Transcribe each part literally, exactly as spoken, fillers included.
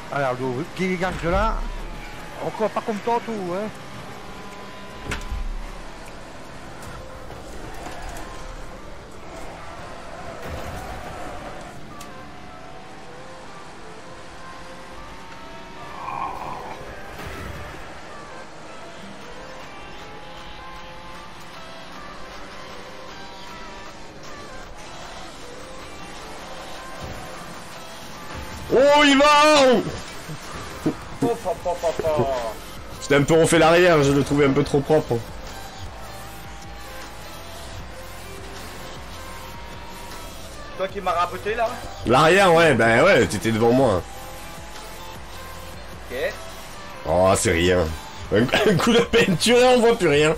Allora, dove chi gancio là? Ho fa con to tu, eh? Oh, il va! Oh, pa, pa, pa, pa. J'étais un peu refait l'arrière, je le trouvais un peu trop propre. Toi qui m'as raboté là? L'arrière, ouais, ben ouais, t'étais devant moi. Ok. Oh, c'est rien. Un, un coup de peinture et on voit plus rien.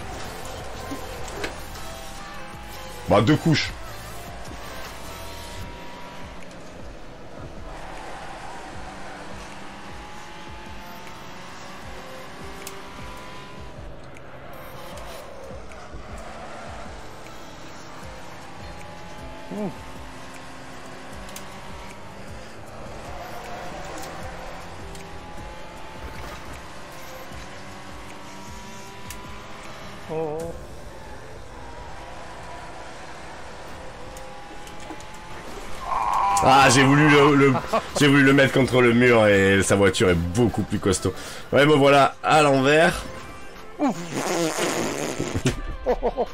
Bah, deux couches. Mmh. Oh. Ah, j'ai voulu le, le j'ai voulu le mettre contre le mur et sa voiture est beaucoup plus costaud. Ouais, bon voilà, à l'envers. Oh. Oh, oh, oh.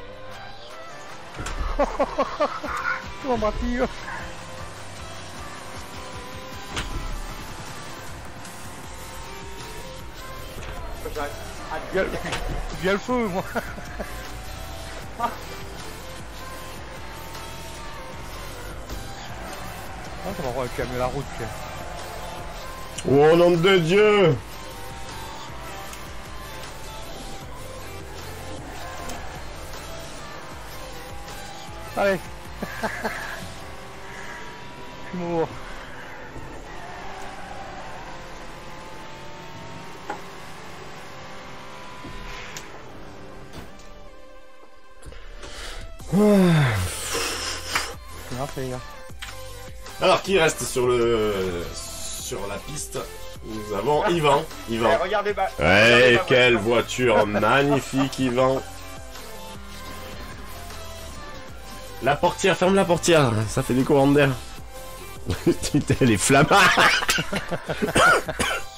Oh, ma fille. Viens, viens le feu, moi. Ah, ça va calmer la route. Tiens. Oh nom de Dieu! Allez. Je suis mort. Alors qui reste sur le sur la piste? Nous avons Yvan. Yvan. Eh, regardez ma... Ouais, regardez ma quelle voiture. voiture magnifique, Yvan. La portière, ferme la portière, ça fait des courants d'air. Putain, les flammes.